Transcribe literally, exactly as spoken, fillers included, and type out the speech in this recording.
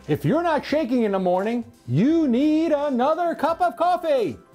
If you're not shaking in the morning, you need another cup of coffee.